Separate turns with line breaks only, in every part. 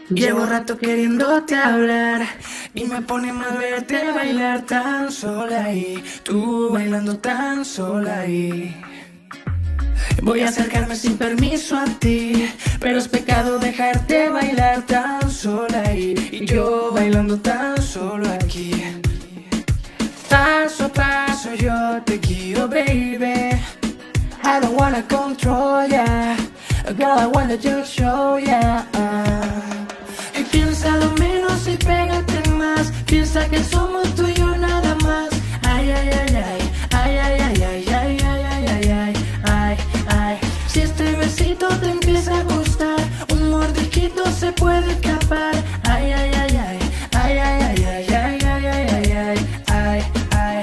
Llevo rato queriéndote hablar y me pone mal verte bailar tan sola ahí, tú bailando tan sola ahí. Voy a acercarme sin permiso a ti, pero es pecado dejarte bailar tan sola ahí y yo bailando tan solo aquí. Paso a paso yo te guío, baby. I don't wanna control ya, girl, I wanna just show ya. Y piénsalo menos y pégate más. Piensa que somos tú y yo nada más. Ay, ay, ay, ay, ay, ay, ay, ay, ay, ay, ay, ay, ay, ay, ay. Si este besito te empieza a gustar, un mordisquito se puede escapar. Ay, ay, ay, ay, ay, ay, ay, ay, ay, ay, ay, ay, ay, ay.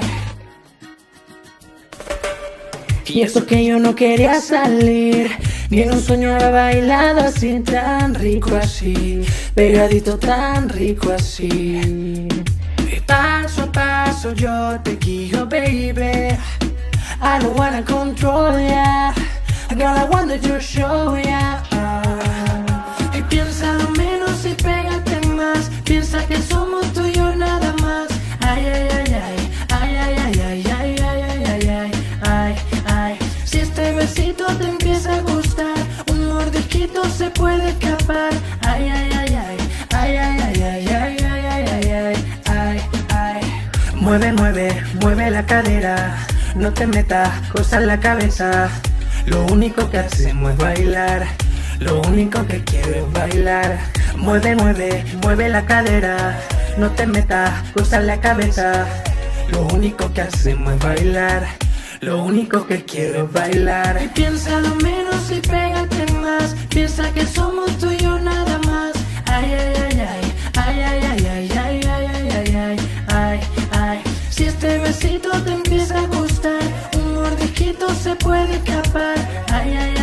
Y eso que yo no quería salir, ni en un sueño había bailado así, tan rico así, pegadito tan rico así. Y paso a paso yo te guío, baby. I don't wanna control ya, girl, I wanna just show ya. Y piénsalo menos y pégate más. Piensa que somos tú y yo nada más. Ay, ay, ay, ay, ay, ay, ay, ay, ay, ay, ay, ay, ay, ay, ay. Si este besito te empieza a gustar, un mordisquito se puede escapar. Ay, ay, ay, ay, ay, ay, ay, ay, ay, ay, ay, ay, ay, ay. Mueve, mueve, mueve la cadera, no te metas cosas en la cabeza. Lo único que hacemos es bailar, lo único que quiero es bailar. Mueve, mueve, mueve la cadera, no te metas cosas en la cabeza. Lo único que hacemos es bailar, lo único que quiero es bailar. Y piénsalo menos y pégate más. Piensa que somos tú y yo nada más. Ay, ay, ay, ay, ay, ay, ay, ay, ay, ay, ay, ay, ay, ay. Si este besito te empieza a gustar, un mordisquito se puede escapar. Ay, ay, ay.